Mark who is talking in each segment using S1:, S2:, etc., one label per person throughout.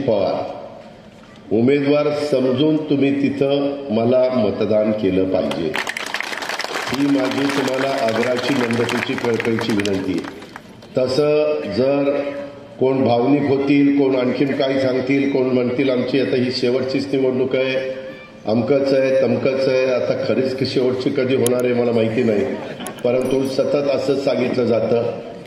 S1: पवार उमेदवार समजून तुम्ही तिथं मला मतदान केलं पाहिजे, ही माझी तुम्हाला आग्रहाची, नम्रतेची, कळकळीची विनंती आहे. तसं जर कोण भावनिक होतील, कोण आणखीन काही सांगतील, कोण म्हणतील आमची आता ही शेवटचीच निवडणूक आहे, अमकंच आहे तमकंच आहे, आता खरीच शेवटची कधी होणार आहे मला माहिती नाही, परंतु सतत असंच सांगितलं जातं.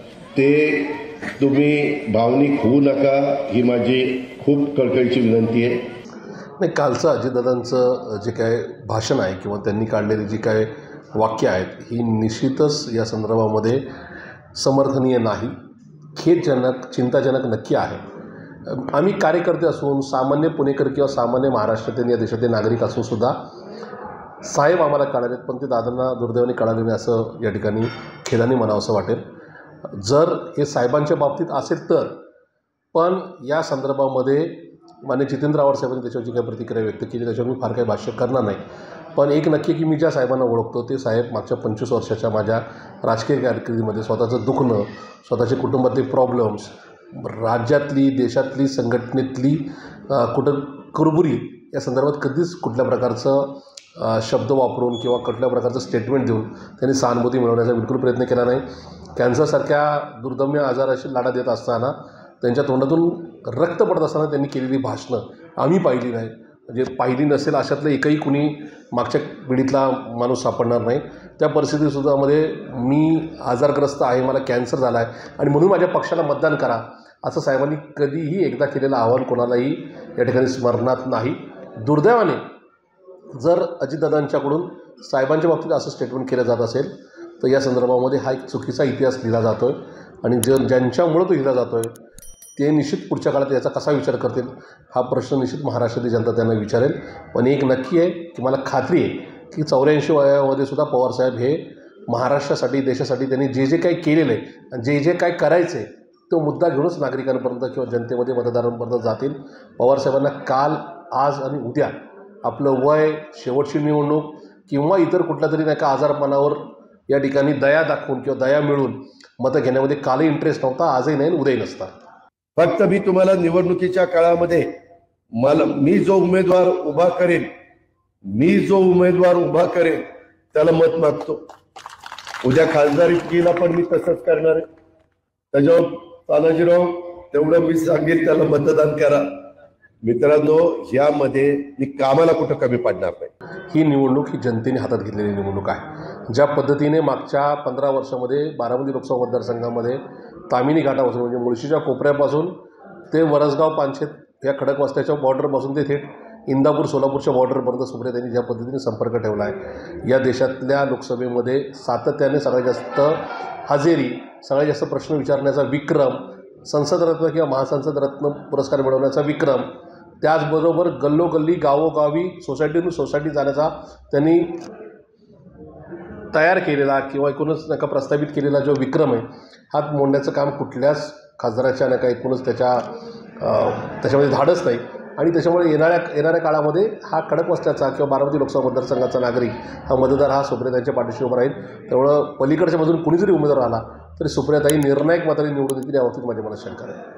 S1: ते तुम्ही भावनिक होऊ नका, ही माझी खूप कळकळीची विनंती आहे.
S2: नाही, कालचं अजितदादांचं जे काय भाषण आहे किंवा त्यांनी काढलेली जी काय वाक्य आहेत ही निश्चितच या संदर्भामध्ये समर्थनीय नाही, खेदजनक, चिंताजनक नक्की आहे. आम्ही कार्यकर्ते असून, सामान्य पुणेकर किंवा सामान्य महाराष्ट्रातील या देशातील नागरिक असून सुद्धा साहेब आम्हाला कळालेत, पण ते दादांना दुर्दैवाने कळाले नाही असं या ठिकाणी खेदाने म्हणावं असं वाटेल. जर हे साहेबांच्या बाबतीत असेल तर, पण या संदर्भामध्ये मान्य जितेंद्र आव्हाड साहेबांनी त्याच्यावर जी काही प्रतिक्रिया व्यक्त केली त्याच्यावर मी फार काही भाष्य करणार नाही. पण एक नक्की की मी ज्या साहेबांना ओळखतो ते साहेब मागच्या 25 वर्षाच्या माझ्या राजकीय कारकिर्दीमध्ये स्वतःचं दुखणं, स्वतःचे कुटुंबातले प्रॉब्लेम्स, राज्यातली, देशातली, संघटनेतली कुठं कुरबुरी या संदर्भात कधीच कुठल्या प्रकारचं शब्द वापरून किंवा कुठल्या प्रकारचं स्टेटमेंट देऊन त्यांनी सहानुभूती मिळवण्याचा बिलकुल प्रयत्न केला नाही. कॅन्सरसारख्या दुर्दम्य आजाराशी लढा देत असताना, त्यांच्या तोंडातून रक्त पडत असताना त्यांनी केलेली भाषणं आम्ही पाहिली नाही. म्हणजे पाहिली नसेल अशातलं एकही कुणी मागच्या पिढीतला माणूस सापडणार नाही. त्या परिस्थितीसुद्धामध्ये मी आजारग्रस्त आहे, मला कॅन्सर झाला आहे आणि म्हणून माझ्या पक्षाला मतदान करा असं साहेबांनी कधीही एकदा केलेलं आवाहन कोणालाही या ठिकाणी स्मरणात नाही. दुर्दैवाने जर अजितदादांच्याकडून साहेबांच्या बाबतीत असं स्टेटमेंट केलं जात असेल तर या संदर्भामध्ये हा एक चुकीचा इतिहास लिहिला जातो आहे आणि ज्यांच्यामुळं तो लिहिला जातो आहे ते निश्चित पुढच्या काळात याचा कसा विचार करतील हा प्रश्न निश्चित महाराष्ट्रातील जनता त्यांना विचारेल. पण एक नक्की आहे की मला खात्री आहे की 84 वयामध्ये सुद्धा पवारसाहेब हे महाराष्ट्रासाठी, देशासाठी त्यांनी जे जे काही केलेलं आहे आणि जे जे काय करायचं आहे तो मुद्दा घेऊनच नागरिकांपर्यंत किंवा जनतेमध्ये, मतदारांपर्यंत जातील. पवारसाहेबांना काल, आज आणि उद्या आपलं वय, शेवटची निवडणूक किंवा इतर कुठल्या तरी नाही का आजारपणावर या ठिकाणी दया दाखवून किंवा दया मिळून मतं घेण्यामध्ये कालही इंटरेस्ट नव्हता, आजही नाही, उद्याही नसता.
S1: फक्त मी तुम्हाला निवडणुकीच्या काळामध्ये मी जो उमेदवार उभा करेन त्याला मत मागतो. उद्या खासदारकीला पण मी तसंच करणार आहे. त्याच्यावर तानाजीराव तेवढं मी सांगेन त्याला मतदान करा. मित्रांनो, यामध्ये मी कामाला कुठं कमी पडणार नाही.
S2: ही निवडणूक ही जनतेने हातात घेतलेली निवडणूक आहे. ज्या पद्धतीने मागच्या 15 वर्षामध्ये बारामती लोकसभा मतदारसंघामध्ये तामिनी घाटापासून म्हणजे मुळशीच्या कोपऱ्यापासून ते वरसगाव, पानशेत या खडकवासल्याच्या बॉर्डरपासून ते थेट इंदापूर, सोलापूरच्या बॉर्डरपर्यंत सुप्रियाताईंनी ज्या पद्धतीने संपर्क ठेवला आहे, या देशातल्या लोकसभेमध्ये सातत्याने सगळ्यात जास्त हजेरी, सगळ्यात जास्त प्रश्न विचारण्याचा विक्रम, संसदरत्न किंवा महासंसद रत्न पुरस्कार मिळवण्याचा विक्रम, त्याचबरोबर गल्लोगल्ली, गावोगावी, सोसायटीतून सोसायटी जाण्याचा त्यांनी तयार केलेला किंवा एकूणच नका प्रस्थापित केलेला जो विक्रम आहे, हात मोडण्याचं काम कुठल्याच खासदाराच्या नका एकूणच त्याच्यामध्ये धाडस नाही. आणि त्याच्यामुळे येणाऱ्या काळामध्ये हा खडकवासल्याचा किंवा बारामती लोकसभा मतदारसंघाचा नागरिक, हा मतदार हा सुप्रियाताईंच्या पाठीशी उभा राहील. त्यामुळं पलीकडच्या बाजून कुणी जरी उमेदवार आला तरी सुप्रियाताई निर्णायक मताने निवडून येतील याबाबतीत माझ्या मनात शंका आहे.